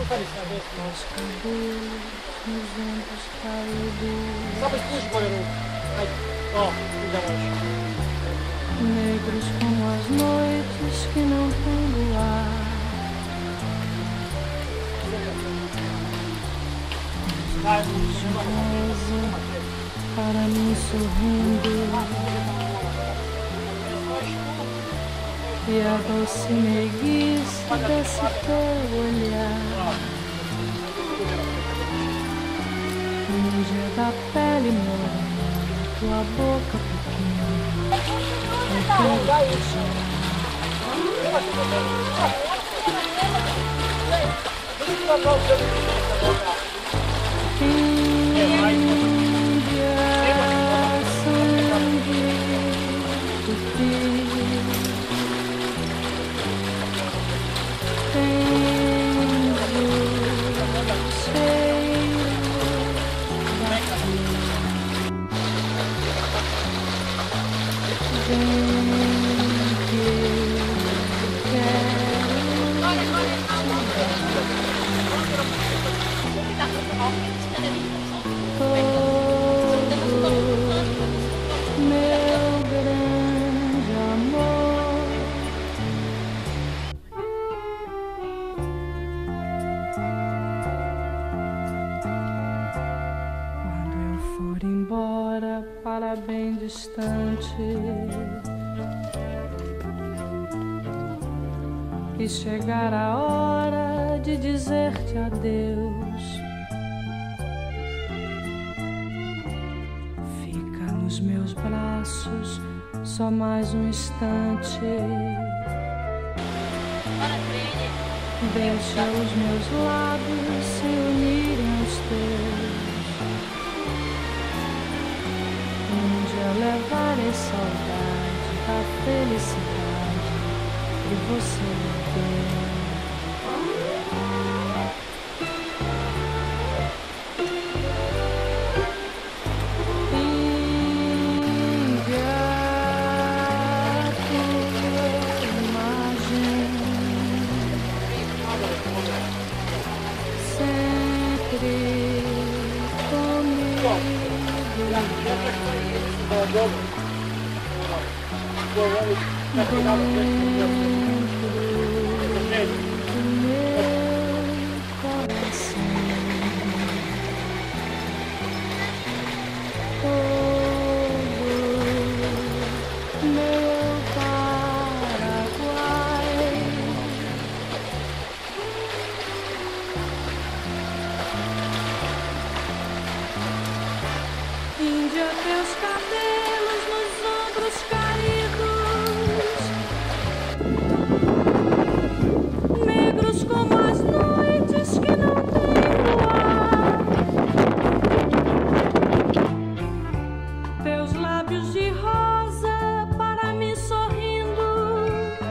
Os cabelos nos ombros caídos. Sabe as tuas, Ai, ó, negros como as noites que não tem luar. Rosa para mim sorrindo. E a doce meiguice desse teu olhar. Índia da pele morena, tua boca pequena, eu quero beijar. Índia, sangue, tupi. Para bem distante e chegar a hora de dizer-te adeus. Fica nos meus braços só mais um instante. Deixa os meus lábios se unirem aos teus. Levarei saudade da felicidade que você me deu. Índia, tua imagem sempre comigo. Índia, teus cabelos nos ombros caídos, negros como as noites que não têm luar. Teus lábios de rosa para mim sorrindo,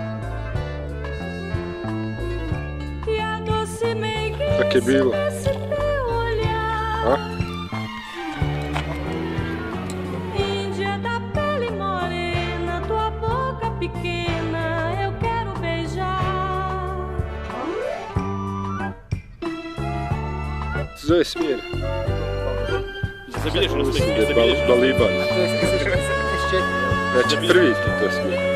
e a doce meiguice desse teu olhar. Pequena, eu quero beijar. Засмеяли. Заберешь, раз Балибан. Значит, привет, кто смеет.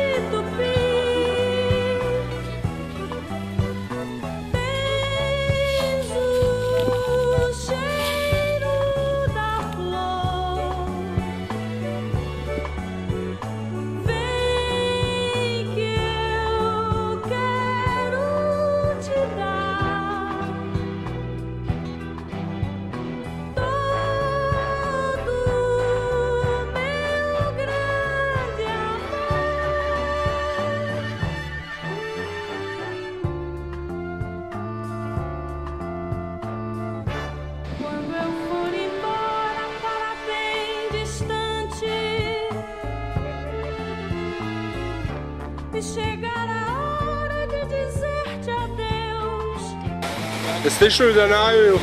Chegar a hora de dizer-te adeus. Jesteś już na naju.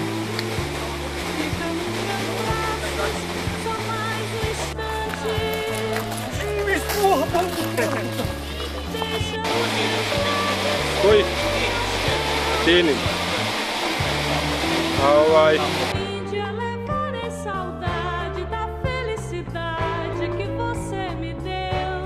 Fica nos meus braços só mais um instante. Deixa Oi. Tênis. De levar em saudade da felicidade que você me deu.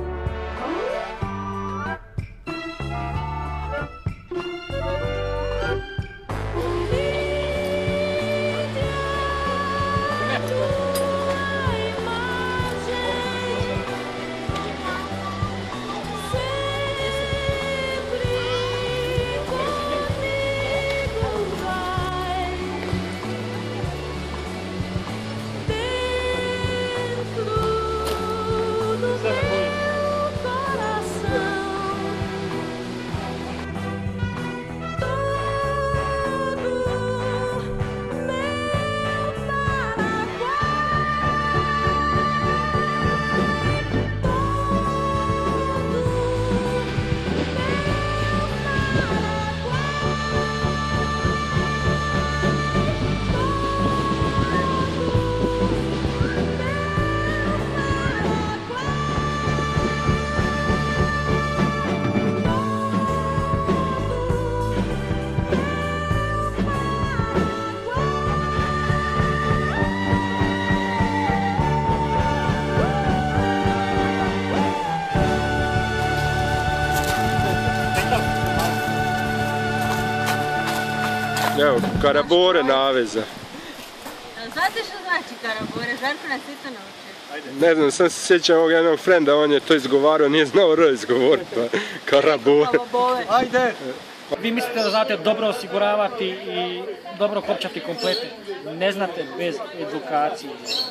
Evo, karabore naveza. Znate što znači karabore? Žarko nas i to naučio. Ne znam, sam se sjećam ovog jednog frenda, on je to izgovarao, nije znao R izgovoriti. Karabore. Ajde! Vi mislite da znate dobro osiguravati i dobro kopčati komplete. Ne znate bez edukacije.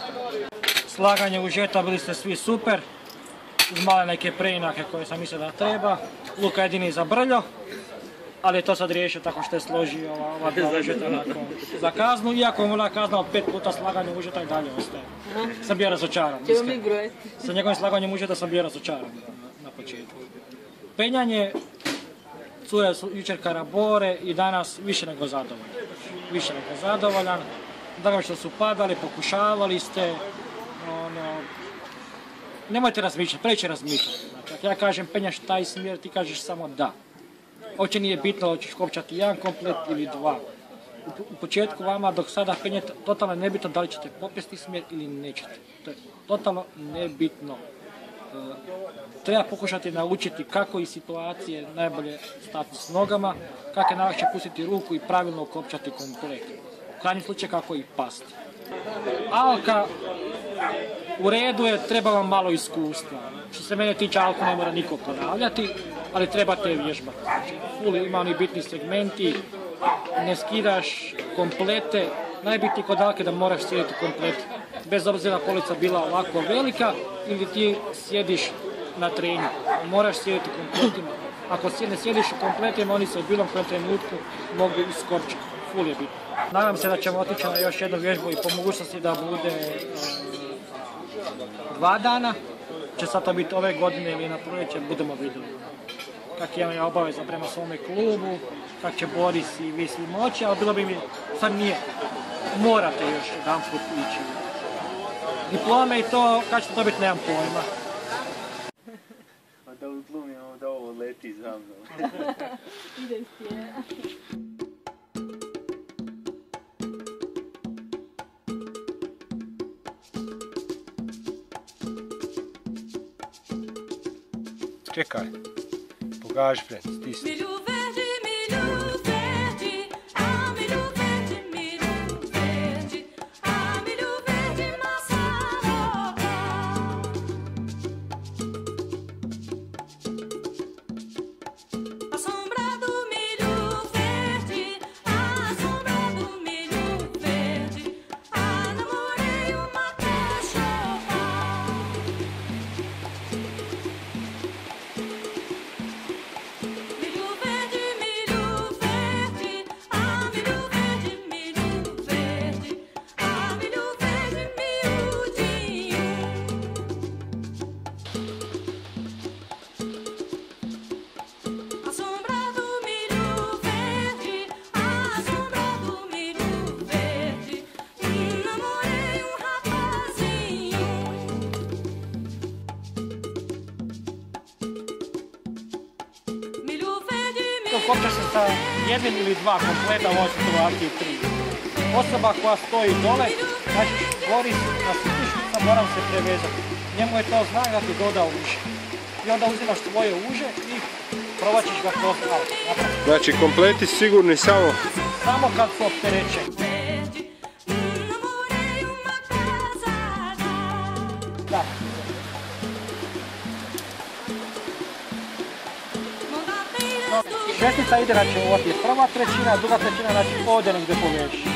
Slaganje užeta bili ste svi super. Uz male neke preinake koje sam mislio da treba. Luka jedini zabrljao. Ali je to sad riješio tako što je složio ova dva užeta za kaznu. Iako mu ona kazna od 5 puta slaganje užeta i dalje ostaje. Sam bio razočaran. Sa njegovim slaganjem užeta sam bio razočaran na početku. Penjanje, cure su jučer karabore i danas više nego zadovoljan. Drago što su padali, pokušavali ste. Nemojte razmišljati, previše razmišljati. Znači, ja kažem penjaš taj smjer, ti kažeš samo da. Uopće nije bitno da ćeš kopčati jedan komplet ili dva. U početku vama dok sada penjete, totalno nebitno da li ćete popesti smjer ili nećete. To je totalno nebitno. Treba pokušati naučiti kako iz situacije najbolje stati s nogama, kako je najlakše pustiti ruku i pravilno ukopčati komplet. U krajnjem slučaju kako i pasti. Alka u redu je, treba vam malo iskustva. Što se mene tiče, alku ne mora niko ponavljati, ali trebate vježbati. Znači, ima oni bitni segmenti, ne skidaš komplete, najbitnije kod alke da moraš sjediti komplet. Bez obzira polica bila ovako velika ili ti sjediš na trenju, moraš sjediti kompletima. Ako ne sjediš u kompletima, oni se u bilo kojem trenutku mogu iskopčati. Ful je bitno. Nadam se da ćemo otići na još jednu vježbu i po mogućnosti da bude 2 dana. Će sad to biti ove godine ili na proljeće, budemo vidjeli. Kak imam ja obaveza prema svome klubu, kak će Boris i vi svi moći, ali bilo bi mi, sad nije, morate još jedan put ići. Diplome i to, kad ćete dobiti, nemam pojma. Pa da uzglumimo da ovo leti za mnom. Ide stijena. Čekaj, pogaži pred, stisni. Milho verde, milho verde, ah, milho verde, milho verde, ah, milho verde, maçaroca. A sombra do milho verde, a sombra do milho verde, ah, namorei uma cachorra. Milho verde, ah, milho verde, ah, milho verde, miudinho. A sombra do milho verde, a sombra do milho verde, namorei rapazinho. Kopčaš se sa jednim ili dva kompleta, u ovoj situaciji 3. osoba koja stoji dole, znači Boris na sličnica, moram se prevezati. Njemu je to znak da ti doda uže. I onda uzimaš svoje uže i provačiš ga kroz auto. Znači kompleti sigurni samo Samo kad su opterećeni. Da. Šestica ide, znači ovo je prva trećina, druga trećina, znači ovdje negdje poveši.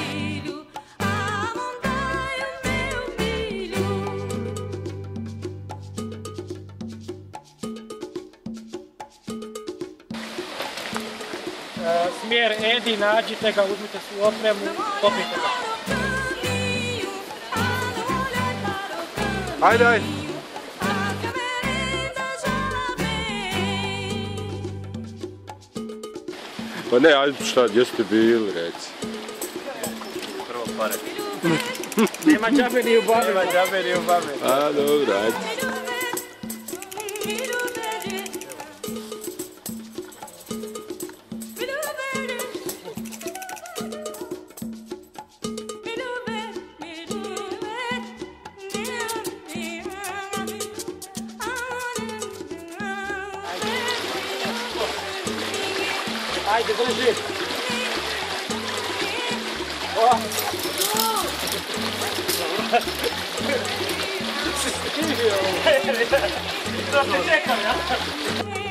Smjer Edi, nađite ga, uzmite svu opremu, popite ga. Ajde, ajde. Pa ne, ajde šta, gdje ste bili, reci. Prvo pare. Nema džabe ni u babi. Nema džabe ni u babi. A, dobro, ajde. Ajde, drži! O! To te čekam, ja?